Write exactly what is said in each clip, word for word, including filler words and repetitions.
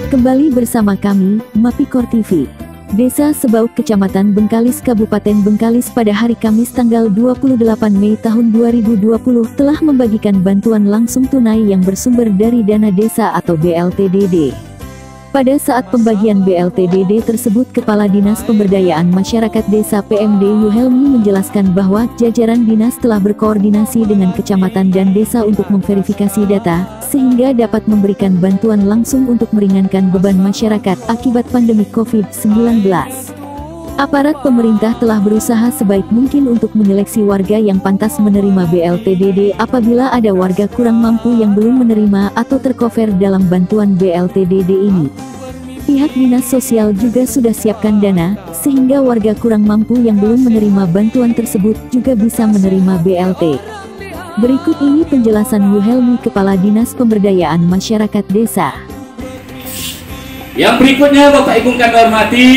Kembali bersama kami, Mapikor T V. Desa Sebauk Kecamatan Bengkalis Kabupaten Bengkalis pada hari Kamis tanggal dua puluh delapan Mei tahun dua ribu dua puluh telah membagikan bantuan langsung tunai yang bersumber dari dana desa atau B L T D D. Pada saat pembagian B L T D D tersebut, Kepala Dinas Pemberdayaan Masyarakat Desa P M D Yuhelmi menjelaskan bahwa jajaran dinas telah berkoordinasi dengan kecamatan dan desa untuk memverifikasi data, sehingga dapat memberikan bantuan langsung untuk meringankan beban masyarakat akibat pandemi COVID sembilan belas. Aparat pemerintah telah berusaha sebaik mungkin untuk menyeleksi warga yang pantas menerima B L T D D apabila ada warga kurang mampu yang belum menerima atau tercover dalam bantuan B L T D D ini. Pihak Dinas Sosial juga sudah siapkan dana, sehingga warga kurang mampu yang belum menerima bantuan tersebut juga bisa menerima B L T. Berikut ini penjelasan Yuhelmi, Kepala Dinas Pemberdayaan Masyarakat Desa. Yang berikutnya Bapak Ibu kami hormati,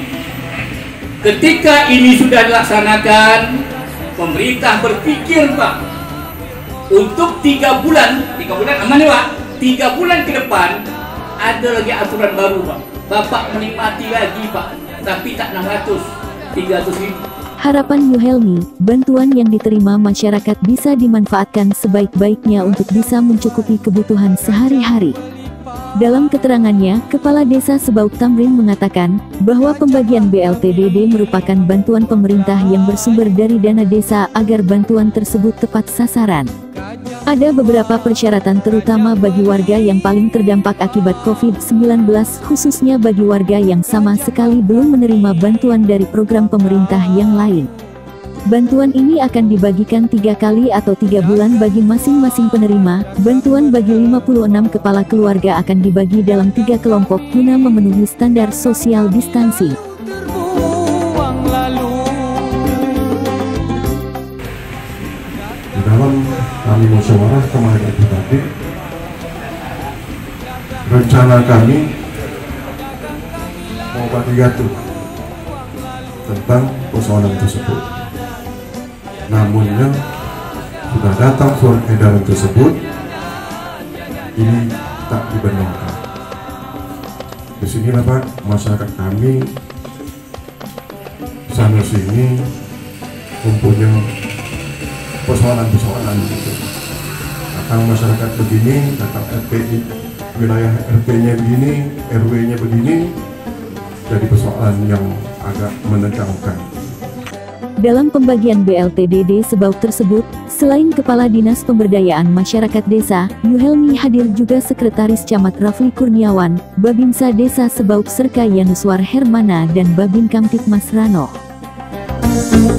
ketika ini sudah dilaksanakan, pemerintah berpikir Pak, untuk tiga bulan, tiga bulan aman ya Pak, tiga bulan ke depan ada lagi aturan baru Pak. Bapak menikmati lagi Pak, tapi tak enam ratus, tiga ratus ribu. Harapan Yuhelmi, bantuan yang diterima masyarakat bisa dimanfaatkan sebaik-baiknya untuk bisa mencukupi kebutuhan sehari-hari. Dalam keterangannya, Kepala Desa Sebauk Tamrin mengatakan bahwa pembagian B L T D D merupakan bantuan pemerintah yang bersumber dari dana desa agar bantuan tersebut tepat sasaran. Ada beberapa persyaratan terutama bagi warga yang paling terdampak akibat COVID sembilan belas, khususnya bagi warga yang sama sekali belum menerima bantuan dari program pemerintah yang lain. Bantuan ini akan dibagikan tiga kali atau tiga bulan bagi masing-masing penerima. Bantuan bagi lima puluh enam kepala keluarga akan dibagi dalam tiga kelompok guna memenuhi standar social distancing. Dalam kami musyawarah kemarin itu tadi, rencana kami mau bagi gaduh tentang persoalan tersebut. Namunnya sudah datang surat edaran tersebut, ini tak dibenarkan. Disinilah Pak, masyarakat kami sana sini mempunyai persoalan-persoalan gitu. Datang masyarakat begini, datang R P I, wilayah R P-nya begini, R W-nya begini, jadi persoalan yang agak menegangkan. Dalam pembagian B L T D D Sebauk tersebut, selain Kepala Dinas Pemberdayaan Masyarakat Desa, Yuhelmi hadir juga Sekretaris Camat Rafli Kurniawan, Babinsa Desa Sebauk Serka Yanuswar Hermana dan Babin Kamtipmas Rano.